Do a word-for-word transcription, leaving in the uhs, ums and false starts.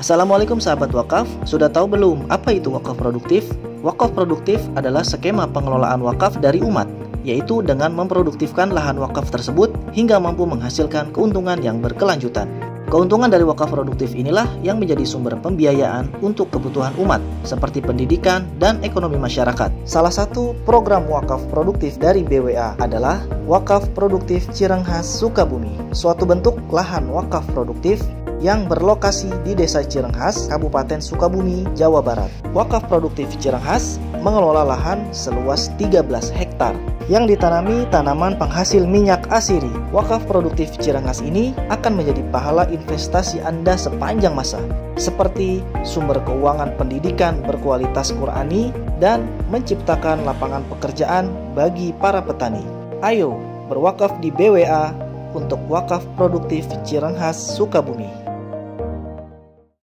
Assalamualaikum sahabat wakaf, sudah tahu belum apa itu wakaf produktif? Wakaf produktif adalah skema pengelolaan wakaf dari umat, yaitu dengan memproduktifkan lahan wakaf tersebut hingga mampu menghasilkan keuntungan yang berkelanjutan. Keuntungan dari wakaf produktif inilah yang menjadi sumber pembiayaan untuk kebutuhan umat, seperti pendidikan dan ekonomi masyarakat. Salah satu program wakaf produktif dari B W A adalah Wakaf Produktif Cirenghas Sukabumi, suatu bentuk lahan wakaf produktif yang berlokasi di Desa Cirenghas, Kabupaten Sukabumi, Jawa Barat. Wakaf Produktif Cirenghas mengelola lahan seluas tiga belas hektar yang ditanami tanaman penghasil minyak asiri. Wakaf Produktif Cirenghas ini akan menjadi pahala investasi Anda sepanjang masa, seperti sumber keuangan pendidikan berkualitas Qurani dan menciptakan lapangan pekerjaan bagi para petani. Ayo berwakaf di B W A untuk Wakaf Produktif Cirenghas Sukabumi.